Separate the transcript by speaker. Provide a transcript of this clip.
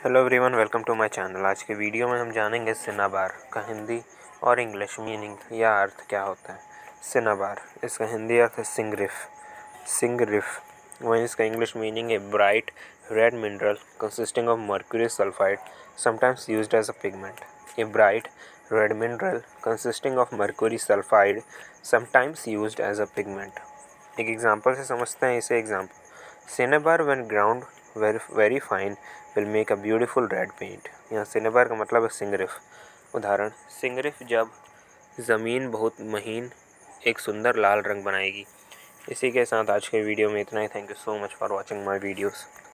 Speaker 1: Hello everyone, welcome to my channel. आज के video में हम जानेंगे सिनाबार का हिंदी और इंग्लिश मीनिंग या अर्थ क्या होता है। सिनाबार, इसका हिंदी अर्थ है सिंगरिफ। सिंगरिफ वहीं इसका इंग्लिश मीनिंग है bright red mineral consisting of mercury sulphide sometimes used as a pigment. A bright red mineral consisting of mercury sulphide sometimes used as a pigment. एक एग्जांपल से समझते हैं इसे। Example, Cinnabar when ground very fine will make a beautiful red paint। यहाँ cinnabar का मतलब है सिंगरिफ। उदाहरण, सिंगरिफ जब ज़मीन बहुत महीन एक सुंदर लाल रंग बनाएगी। इसी के साथ आज के वीडियो में इतना ही। Thank you so much for watching my videos.